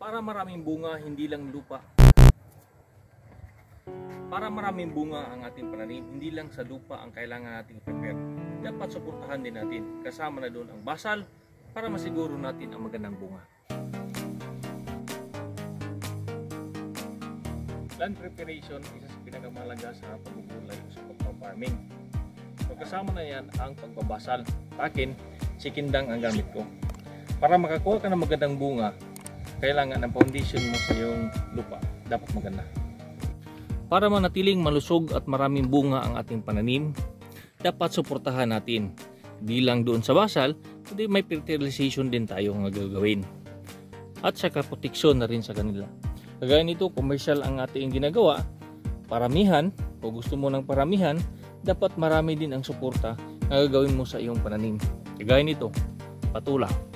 Para maraming bunga, hindi lang lupa. Para maraming bunga ang ating pananim, hindi lang sa lupa ang kailangan nating prepare. Dapat suportahan din natin, kasama na doon ang basal para masiguro natin ang magandang bunga. Land preparation, isa sa pinakamahalaga sa paggugulay o sa pagpa-farming. So kasama na yan ang pagbabasal. Akin, sikindang ang gamit ko. Para makakuha ka ng magandang bunga, kailangan ang foundation mo sa iyong lupa dapat maganda. Para manatiling malusog at maraming bunga ang ating pananim, dapat suportahan natin. Di lang doon sa basal, kundi may fertilization din tayo nga gagawin. At saka proteksyon na rin sa kanila. Kagaya nito, commercial ang ating ginagawa, paramihan, o gusto mo ng paramihan, dapat marami din ang suporta na gagawin mo sa iyong pananim. Kagaya nito, patula.